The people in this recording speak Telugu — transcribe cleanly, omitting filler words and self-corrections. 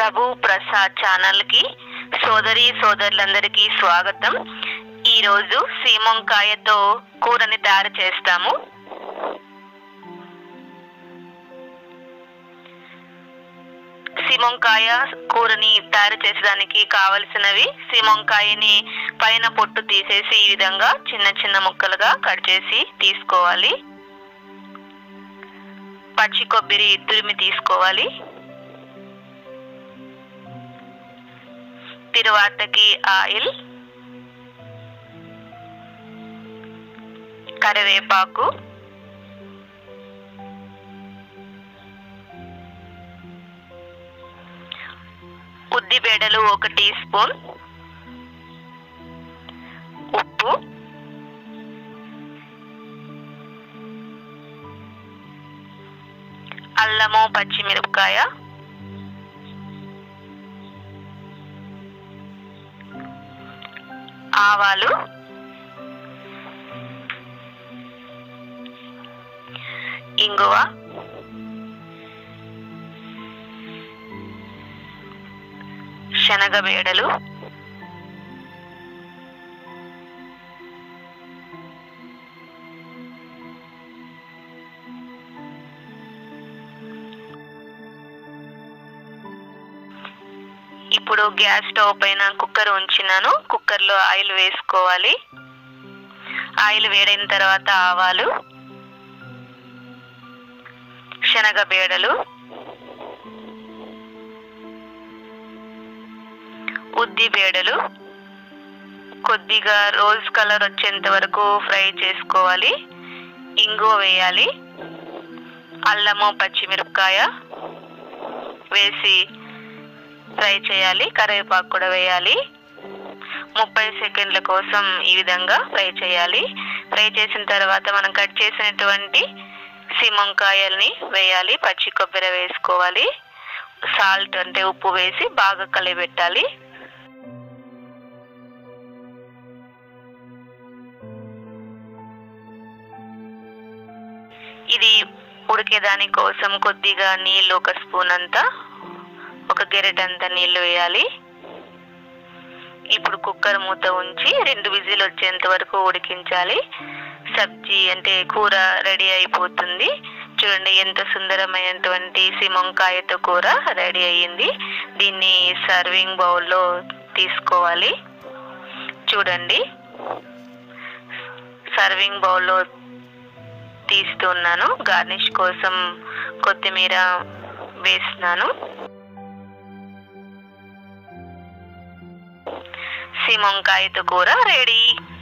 ప్రభు ప్రసాద్ ఛానల్ కి సోదరి సోదరులందరికీ స్వాగతం। ఈ రోజు సీమంకాయతో కూరని తయారు చేస్తాము। సీమంకాయ కూరని తయారు చేసేదానికి కావలసినవి సీమంకాయని పైన పొట్టు తీసేసి ఈ విధంగా చిన్న చిన్న ముక్కలుగా కట్ చేసి తీసుకోవాలి। పచ్చి కొబ్బరి తురిమి తీసుకోవాలి। తిరువాతకి ఆయిల్, కరివేపాకు, ఉద్దిబేడలు 1 టీ స్పూన్, ఉప్పు, అల్లము పచ్చిమిరపకాయ, ఆవాలు, ఇంగువ, శనగబేడలు, ఇప్పుడు గ్యాస్ స్టవ్ పైన కుక్కర్ ఉంచినాను। కుక్కర్ లో ఆయిల్ వేసుకోవాలి। ఆయిల్ వేడైన తర్వాత ఆవాలు, శనగబేడలు, ఉద్దిబేడలు కొద్దిగా రోజ్ కలర్ వచ్చేంత వరకు ఫ్రై చేసుకోవాలి। ఇంగువ వేయాలి, అల్లము పచ్చిమిరపకాయ వేసి ఫ్రై చేయాలి। కరివేపాకు కూడా వేయాలి। 30 సెకండ్ల కోసం ఈ విధంగా ఫ్రై చేయాలి। ఫ్రై చేసిన తర్వాత మనం కట్ చేసినటువంటి సీమంకాయల్ని వేయాలి। పచ్చి కొబ్బరి వేసుకోవాలి। సాల్ట్ అంటే ఉప్పు వేసి బాగా కలిపెట్టాలి। ఇది ఉడికేదాని కోసం కొద్దిగా నీళ్ళు 1 స్పూన్ అంతా, 1 గెరెటంత నీళ్లు వేయాలి। ఇప్పుడు కుక్కర్ మూత ఉంచి 2 విజిల్ వచ్చేంత వరకు ఉడికించాలి। సబ్జీ అంటే కూర రెడీ అయిపోతుంది। చూడండి ఎంత సుందరమైనటువంటి సీమంకాయతో కూర రెడీ అయ్యింది। దీన్ని సర్వింగ్ బౌల్లో తీసుకోవాలి। చూడండి సర్వింగ్ బౌల్లో తీస్తున్నాను। గార్నిష్ కోసం కొత్తిమీర వేస్తున్నాను। సీమంకాయతో కూర రెడీ।